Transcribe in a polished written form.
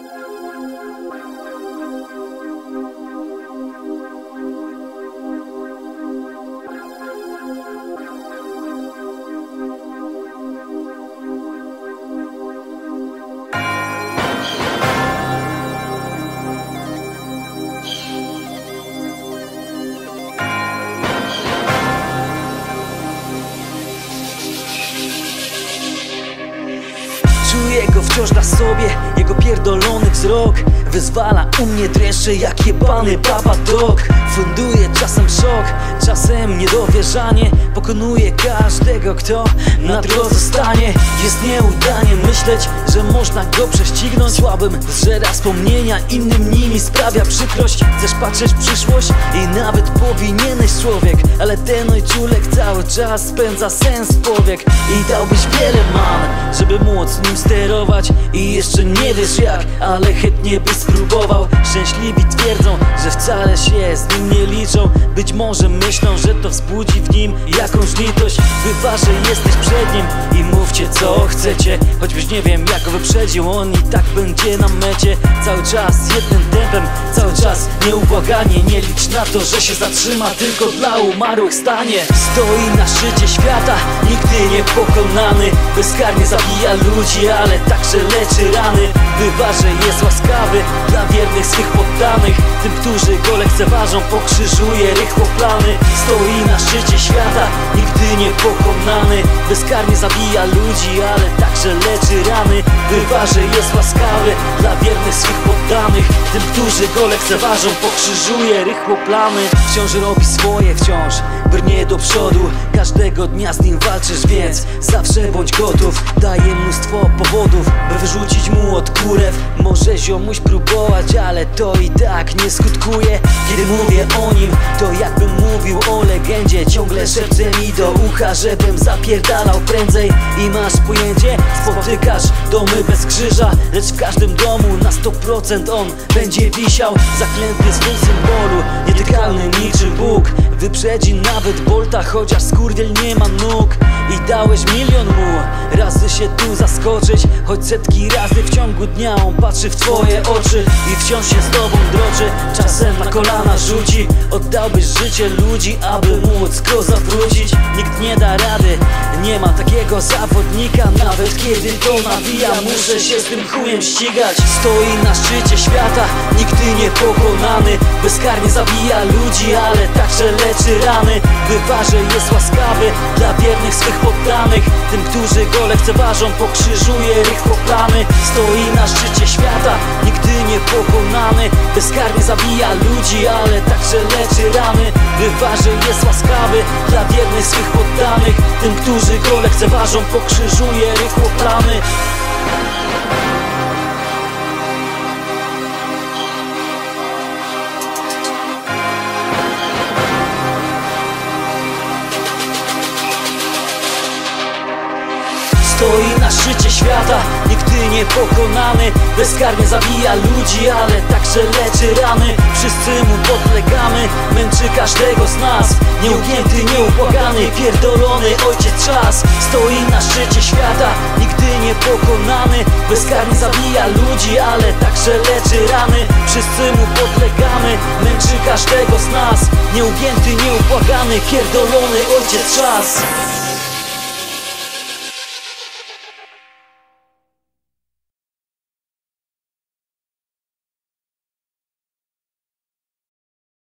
Czuję go wciąż na sobie, jego pierdolony wzrok wyzwala u mnie dreszcze jak jebany Papa Doc. Funduje czasem szok, czasem niedowierzanie. Pokonuje każdego, kto na drodze stanie. Jest nieudanie myśleć, że można go prześcignąć. Słabym zżera wspomnienia, innym nimi sprawia przykrość. Chcesz patrzeć w przyszłość i nawet powinieneś człowiek, ale ten ojczulek cały czas spędza sens powiek. I dałbyś wiele man, żeby móc nim sterować. I jeszcze nie wiesz jak, ale chętnie byś spróbował. Szczęśliwi twierdzą, że wcale się z nim nie liczą. Być może myślą, że to wzbudzi w nim jakąś litość. Bywa, że jesteś przed nim i mówcie co chcecie. Choćbyś nie wiem jak go wyprzedził, on i tak będzie na mecie. Cały czas jednym tempem, cały czas nieubłaganie. Nie licz na to, że się zatrzyma, tylko dla umarłych stanie. Stoi na szczycie świata, nigdy nie pokonany. Bezkarnie zabija ludzi, ale także leczy rany. Bywa, że jest łaskawy dla wiernych swych poddanych. Tym, którzy go lekceważą, pokrzyżuje rychło plany. Stoi na szczycie świata, nigdy nie pokonany. Bezkarnie zabija ludzi, ale także leczy rany. Bywa, że jest łaskawy dla wiernych swych poddanych. Tym, którzy go lekceważą, pokrzyżuje rychło plany. Wciąż robi swoje, wciąż brnie do przodu. Każdego dnia z nim walczysz, więc zawsze bądź gotów. Daje mnóstwo powodów, by wyrzucić mu od kurew. Może ziomuś próbować, ale to i tak nie skutkuje. Kiedy mówię o nim, to jakbym mówił o legendzie. Ciągle szepcze mi do ucha, żebym zapierdalał prędzej. I masz pojęcie? Spotykasz domy bez krzyża, lecz w każdym domu na 100% on będzie wisiał. Zaklęty swym symbolu, nietykalny niczym Bóg. Wyprzedzi nawet Bolta, chociaż skurwiel nie ma nóg. I dałeś milion mu razy się tu zaskoczyć, choć setki razy w ciągu dnia on patrzy w twoje oczy i wciąż się z tobą droczy. Czasem na kolana rzuci, oddałbyś życie ludzi, aby móc go zawrócić. Nikt nie da rady, nie ma takiego zawodnika. Nawet kiedy to nawija, muszę się z tym chujem ścigać. Stoi na szczycie świata, nigdy nie pokonany. Bezkarnie zabija ludzi, ale także leczy rany. Bywa, że jest łaskawy dla wiernych swych poddanych. Tym, którzy go lekceważą, pokrzyżuje rychło plany. Stoi na szczycie świata, nigdy nie pokonany. Bezkarnie zabija ludzi, ale także leczy rany. Bywa, że jest łaskawy dla wiernych swych poddanych. Tym, którzy go lekceważą, pokrzyżuje rychło plany. Stoi na szczycie świata, nigdy nie pokonany. Bezkarnie zabija ludzi, ale także leczy rany. Wszyscy mu podlegamy, męczy każdego z nas. Nieugięty, nieubłagany, pierdolony ojciec czas. Stoi na szczycie świata, nigdy nie pokonany. Bezkarnie zabija ludzi, ale także leczy rany. Wszyscy mu podlegamy, męczy każdego z nas. Nieugięty, nieubłagany, pierdolony ojciec czas.